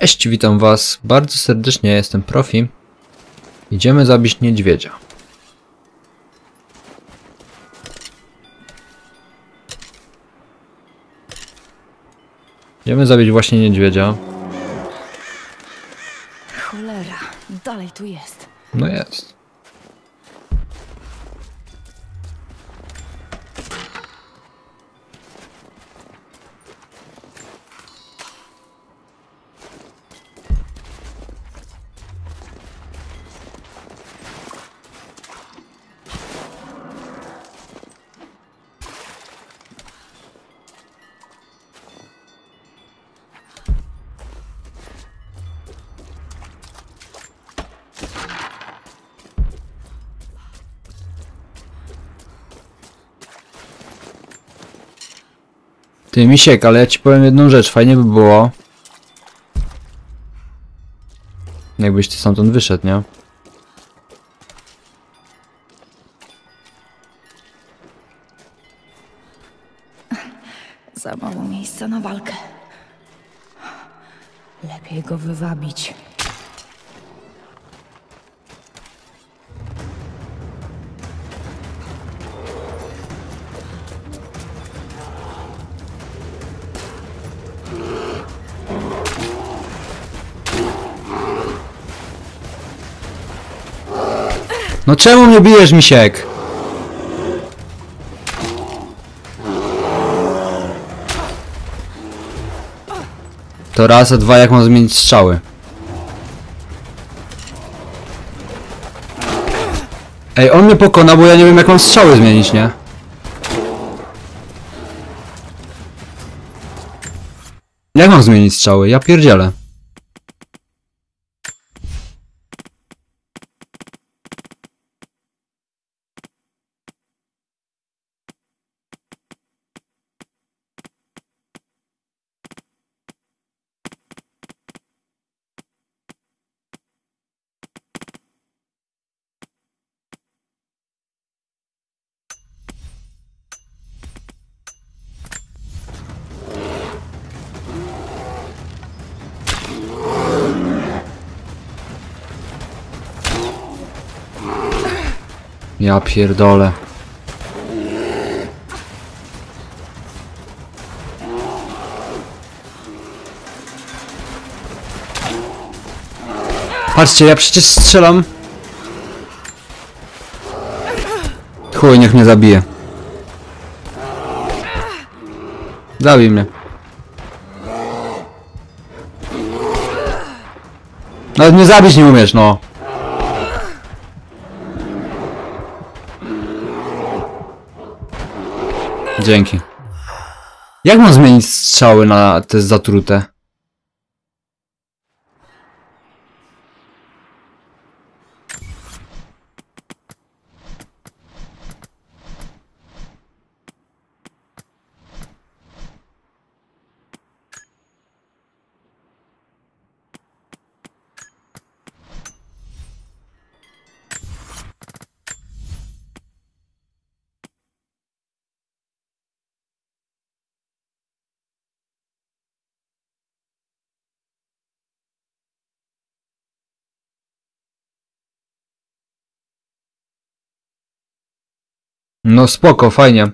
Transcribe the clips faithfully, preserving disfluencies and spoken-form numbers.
Cześć, witam was bardzo serdecznie, ja jestem Profi. Idziemy zabić niedźwiedzia. Idziemy zabić właśnie niedźwiedzia. Cholera, dalej tu jest. No jest. Ty, Misiek, ale ja ci powiem jedną rzecz, fajnie by było, jakbyś ty stamtąd wyszedł, nie? Za mało miejsca na walkę. Lepiej go wywabić. No czemu mnie bijesz, Misiek? To raz, a dwa, jak mam zmienić strzały? Ej, on mnie pokona, bo ja nie wiem, jak mam strzały zmienić, nie? Jak mam zmienić strzały? Ja pierdzielę. Ja pierdolę. Patrzcie, ja przecież strzelam. Chuj, niech mnie zabije. Zabij mnie. Nawet mnie zabić nie umiesz, no. Dzięki. Jak mam zmienić strzały na te zatrute? No spoko, fajnie.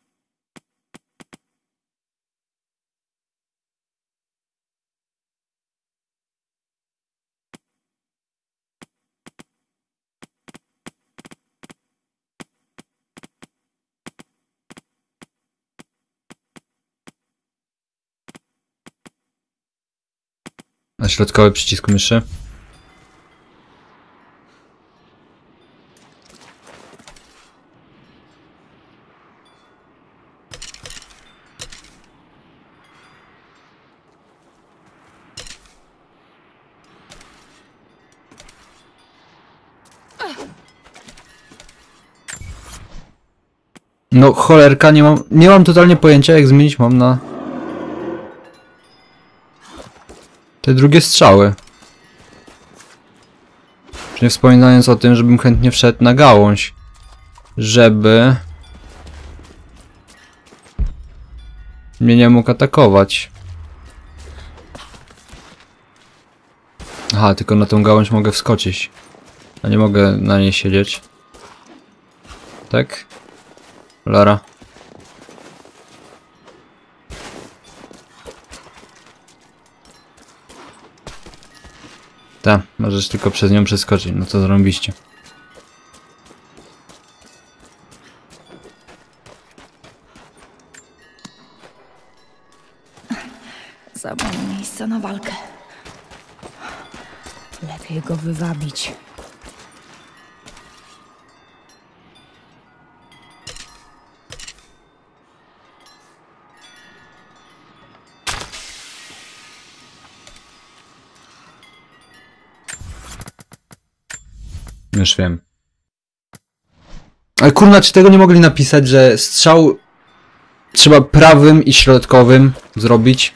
Na środkowy przycisk myszy. No cholerka, nie mam, nie mam totalnie pojęcia, jak zmienić mam na te drugie strzały. Nie wspominając o tym, żebym chętnie wszedł na gałąź, żeby mnie nie mógł atakować. Aha, tylko na tą gałąź mogę wskoczyć. A nie mogę na niej siedzieć. Tak? Lara. Tak, możesz tylko przez nią przeskoczyć, no to zrobiliście. Za mało miejsca na walkę. Lepiej go wywabić. Już wiem. Ale kurna, czy tego nie mogli napisać, że strzał trzeba prawym i środkowym zrobić?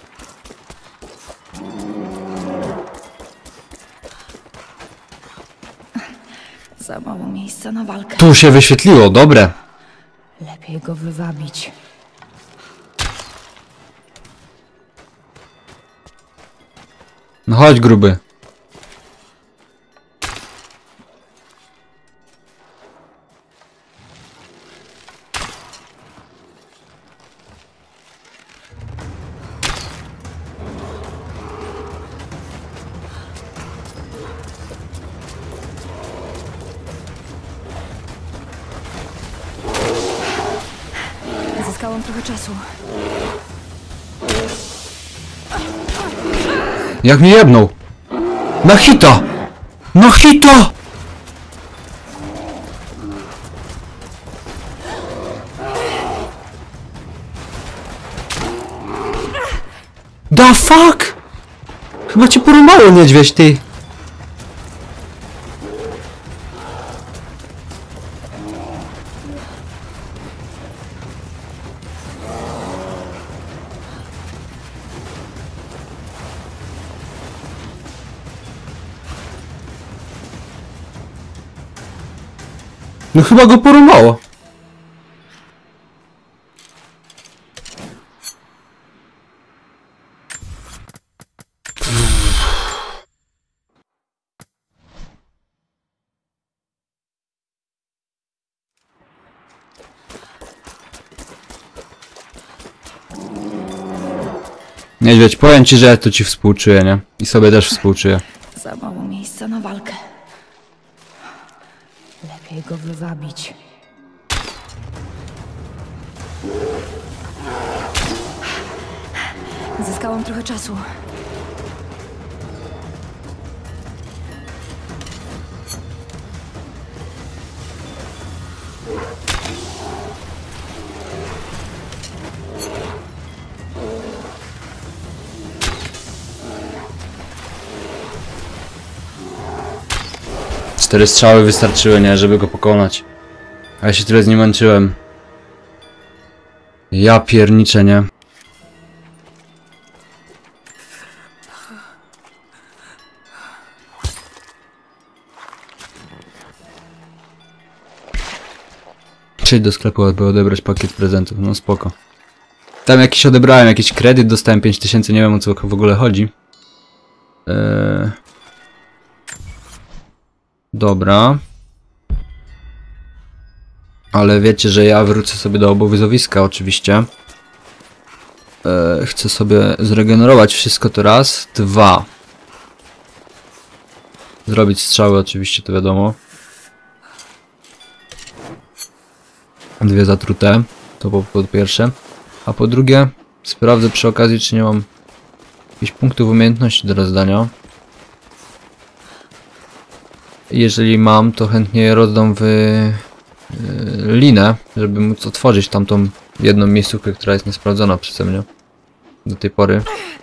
Za mało miejsca na walkę. Tu się wyświetliło, dobre. Lepiej go wywabić. No chodź, gruby. Zyskałam trochę czasu. Jak mnie jebnął? Na hita! Na hita! The fuck? Chyba cię porąbało, niedźwiedź, ty. No chyba go porąbało. Niedźwiedź, powiem ci, że ja to ci współczuję, nie? I sobie też współczuję. Za mało miejsca na walkę. Lepiej go wywabić. Zyskałam trochę czasu. Cztery strzały wystarczyły, nie? Żeby go pokonać. A ja się tyle z nim męczyłem. Ja pierniczę, nie? Przyjdź do sklepu, aby odebrać pakiet prezentów. No spoko. Tam jakiś odebrałem, jakiś kredyt, dostałem pięć tysięcy, nie wiem, o co w ogóle chodzi. Eee... Dobra. Ale wiecie, że ja wrócę sobie do obowiązowiska oczywiście. Eee, chcę sobie zregenerować wszystko to raz. Dwa. Zrobić strzały oczywiście, to wiadomo. Dwie zatrute. To po, po pierwsze. A po drugie, sprawdzę przy okazji, czy nie mam jakichś punktów umiejętności do rozdania. Jeżeli mam, to chętnie je rozdam w yy, linę, żeby móc otworzyć tamtą jedną miejscówkę, która jest niesprawdzona przeze mnie do tej pory.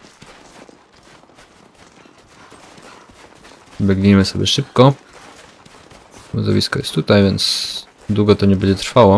Biegnijmy sobie szybko. Obozowisko jest tutaj, więc długo to nie będzie trwało.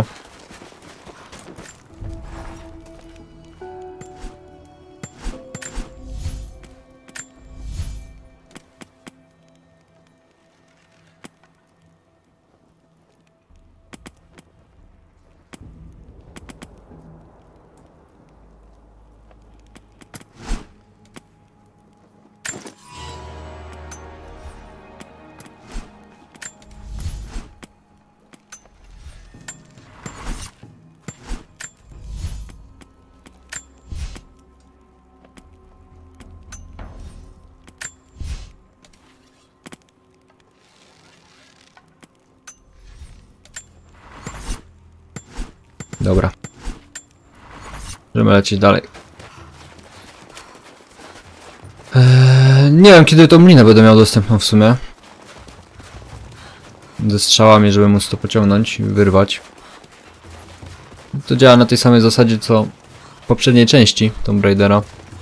Dobra. Możemy lecieć dalej. Eee, nie wiem, kiedy tą linę będę miał dostępną w sumie. Ze strzałami, żeby móc to pociągnąć i wyrwać. To działa na tej samej zasadzie co w poprzedniej części Tomb Raidera.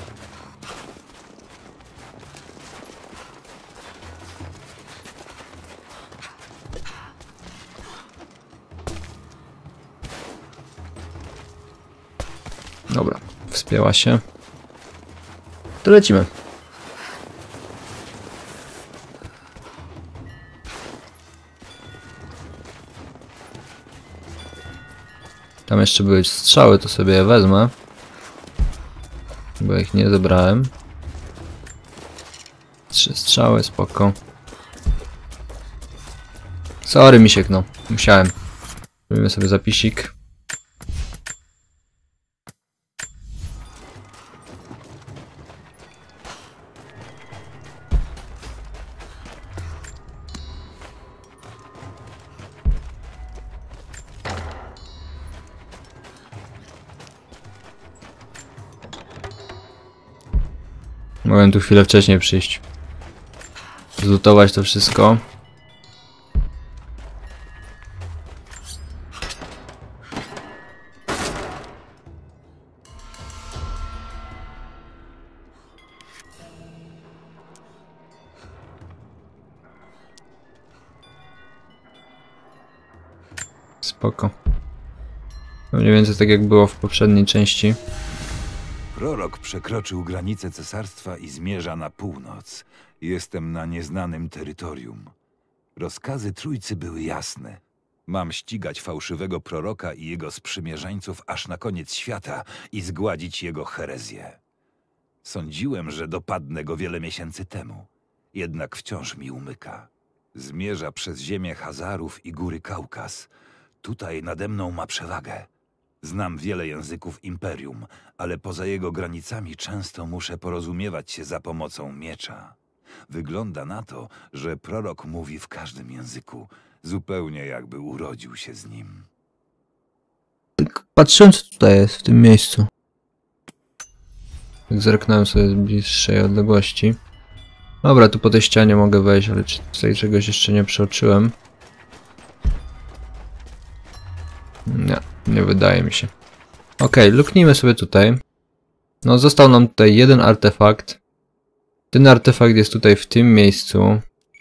Dobra, wspięła się. To lecimy. Tam jeszcze były strzały, to sobie je wezmę. Bo ich nie zebrałem. Trzy strzały, spoko. Sorry, misiek, no. Musiałem. Robimy sobie zapisik. Mogłem tu chwilę wcześniej przyjść. Zlutować to wszystko. Spoko. Mniej więcej tak jak było w poprzedniej części. Prorok przekroczył granicę cesarstwa i zmierza na północ. Jestem na nieznanym terytorium. Rozkazy Trójcy były jasne. Mam ścigać fałszywego proroka i jego sprzymierzeńców aż na koniec świata i zgładzić jego herezję. Sądziłem, że dopadnę go wiele miesięcy temu. Jednak wciąż mi umyka. Zmierza przez ziemię Hazarów i góry Kaukaz. Tutaj nade mną ma przewagę. Znam wiele języków Imperium, ale poza jego granicami często muszę porozumiewać się za pomocą miecza. Wygląda na to, że prorok mówi w każdym języku, zupełnie jakby urodził się z nim. Tak patrzyłem, co tutaj jest w tym miejscu. Tak zerknąłem sobie z bliższej odległości. Dobra, tu po tej ścianie mogę wejść, ale czy tutaj czegoś jeszcze nie przeoczyłem? Nie, nie wydaje mi się. Okej, luknijmy sobie tutaj. No, został nam tutaj jeden artefakt. Ten artefakt jest tutaj w tym miejscu.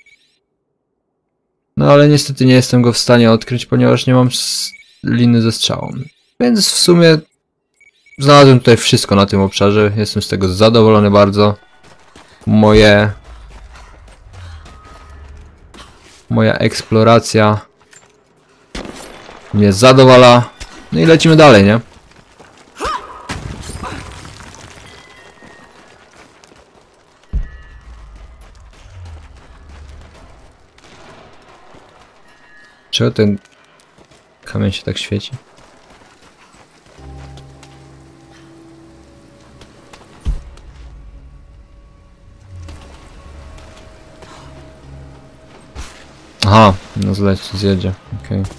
No, ale niestety nie jestem go w stanie odkryć, ponieważ nie mam liny ze strzałą. Więc w sumie znalazłem tutaj wszystko na tym obszarze. Jestem z tego zadowolony bardzo. Moje... Moja eksploracja mnie zadowala. No i lecimy dalej, nie? Czego ten kamień się tak świeci? Aha, no zleci, zjedzie, okej. Okay.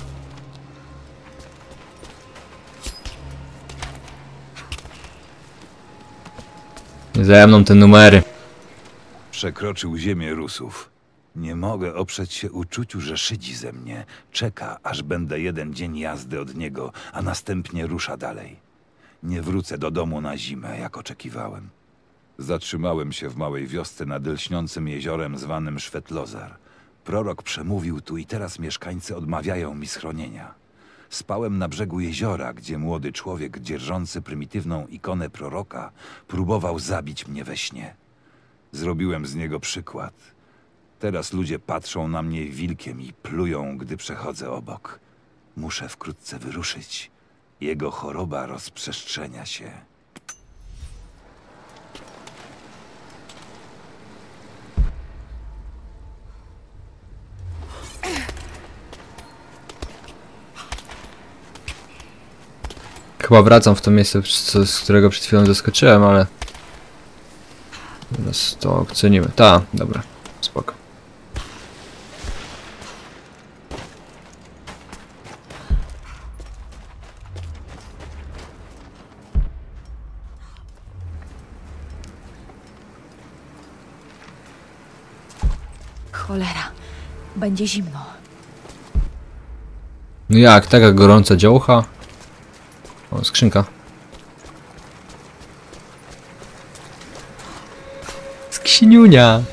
Nie za mną te numery. Przekroczył ziemię Rusów. Nie mogę oprzeć się uczuciu, że szydzi ze mnie. Czeka, aż będę jeden dzień jazdy od niego, a następnie rusza dalej. Nie wrócę do domu na zimę, jak oczekiwałem. Zatrzymałem się w małej wiosce nad lśniącym jeziorem zwanym Szwetlozar. Prorok przemówił tu i teraz mieszkańcy odmawiają mi schronienia. Spałem na brzegu jeziora, gdzie młody człowiek dzierżący prymitywną ikonę proroka próbował zabić mnie we śnie. Zrobiłem z niego przykład. Teraz ludzie patrzą na mnie wilkiem i plują, gdy przechodzę obok. Muszę wkrótce wyruszyć. Jego choroba rozprzestrzenia się. Chyba wracam w to miejsce, z którego przed chwilą zaskoczyłem, ale... Teraz to ocenimy. Ta, dobra, spoko. Cholera. Będzie zimno. No jak, taka gorąca działka? O, skrzynka. Skrzyniunia!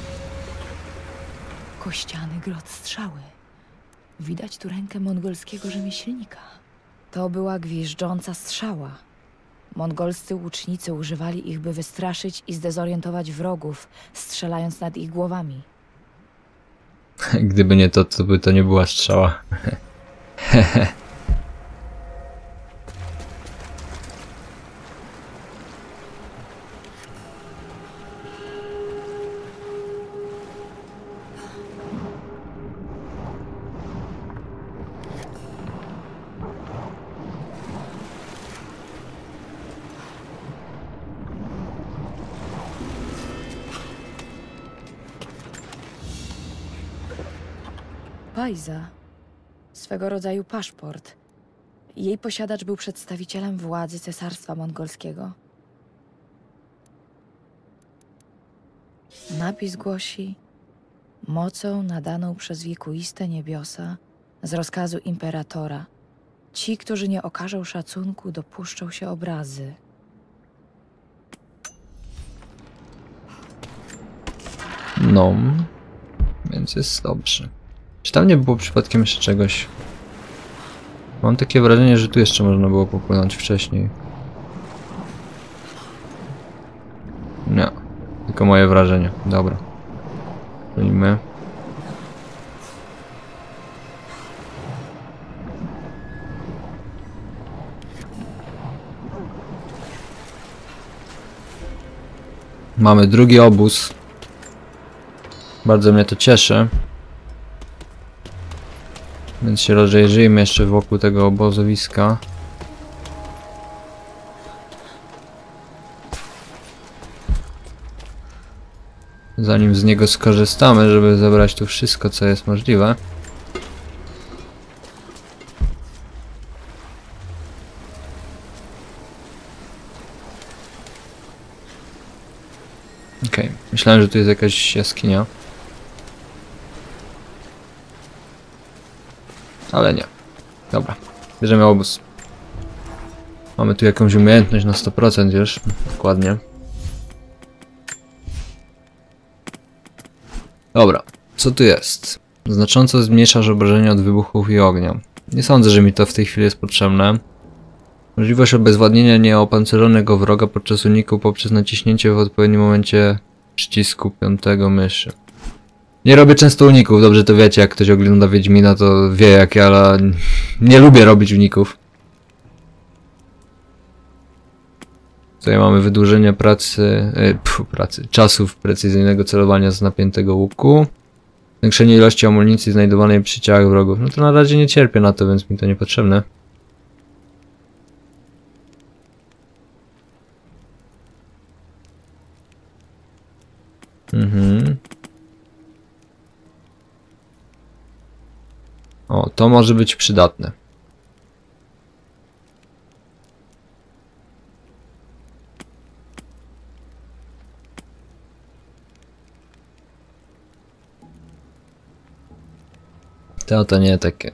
Kościany grot strzały. Widać tu rękę mongolskiego rzemieślnika. To była gwiżdżąca strzała. Mongolscy łucznicy używali ich, by wystraszyć i zdezorientować wrogów, strzelając nad ich głowami. Gdyby nie to, to by to nie była strzała. Pajza. Swego rodzaju paszport. Jej posiadacz był przedstawicielem władzy Cesarstwa Mongolskiego. Napis głosi: mocą nadaną przez wiekuiste niebiosa z rozkazu imperatora. Ci, którzy nie okażą szacunku, dopuszczą się obrazy. No, więc jest dobrze. Czy tam nie było przypadkiem jeszcze czegoś? Mam takie wrażenie, że tu jeszcze można było popłynąć wcześniej. Nie, tylko moje wrażenie. Dobra. Płynimy. Mamy drugi obóz. Bardzo mnie to cieszy. Więc się rozejrzyjmy jeszcze wokół tego obozowiska. Zanim z niego skorzystamy, żeby zebrać tu wszystko, co jest możliwe. Okej, okay. Myślałem, że tu jest jakaś jaskinia. Ale nie. Dobra, bierzemy obóz. Mamy tu jakąś umiejętność na sto procent już. Dokładnie. Dobra, co tu jest? Znacząco zmniejszasz obrażenia od wybuchów i ognia. Nie sądzę, że mi to w tej chwili jest potrzebne. Możliwość obezwładnienia nieopancerzonego wroga podczas uniku poprzez naciśnięcie w odpowiednim momencie przycisku piątego myszy. Nie robię często uników, dobrze to wiecie, jak ktoś ogląda Wiedźmina, to wie jak ja, ale nie lubię robić uników. Tutaj mamy wydłużenie pracy, yy, pfu, pracy, czasów precyzyjnego celowania z napiętego łuku. Zwiększenie ilości amunicji znajdowanej przy ciałach wrogów. No to na razie nie cierpię na to, więc mi to niepotrzebne. Mhm. O, to może być przydatne. To to nie takie.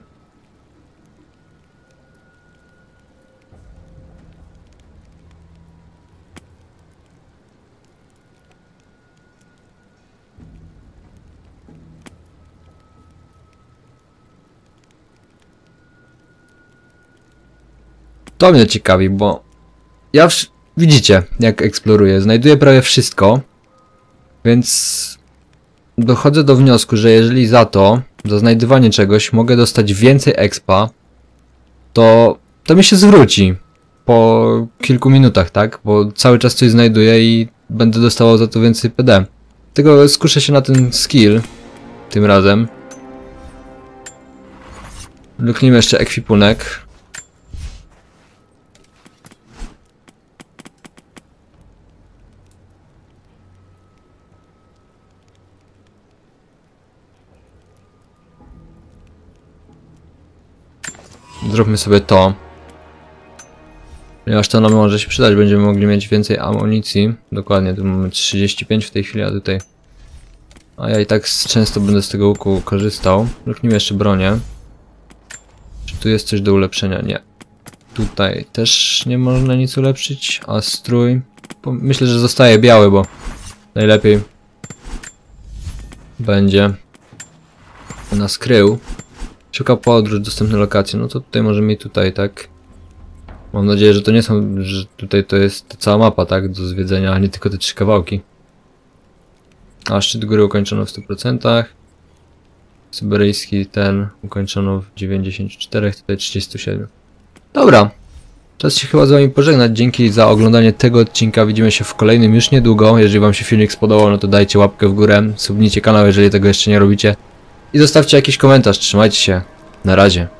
To mnie ciekawi, bo ja wsz... widzicie, jak eksploruję. Znajduję prawie wszystko, więc dochodzę do wniosku, że jeżeli za to, za znajdywanie czegoś mogę dostać więcej expa, to to mi się zwróci po kilku minutach, tak? Bo cały czas coś znajduję i będę dostawał za to więcej P D. Tylko skuszę się na ten skill tym razem. Luknijmy jeszcze ekwipunek. Zróbmy sobie to. Ponieważ to nam może się przydać, będziemy mogli mieć więcej amunicji. Dokładnie, tu mamy trzydzieści pięć w tej chwili, a tutaj A ja i tak często będę z tego łuku korzystał. Luknijmy jeszcze bronię. Czy tu jest coś do ulepszenia? Nie. Tutaj też nie można nic ulepszyć, a strój... Myślę, że zostaje biały, bo najlepiej będzie nas krył. Szuka podróż, dostępne lokacje. No to tutaj możemy i tutaj, tak? Mam nadzieję, że to nie są, że tutaj to jest cała mapa, tak? Do zwiedzenia, a nie tylko te trzy kawałki. A szczyt góry ukończono w stu procentach. Syberyjski ten ukończono w dziewięćdziesięciu czterech, tutaj trzydziestu siedmiu. Dobra. Czas się chyba z wami pożegnać. Dzięki za oglądanie tego odcinka. Widzimy się w kolejnym już niedługo. Jeżeli wam się filmik spodobał, no to dajcie łapkę w górę. Subnijcie kanał, jeżeli tego jeszcze nie robicie. I zostawcie jakiś komentarz. Trzymajcie się. Na razie.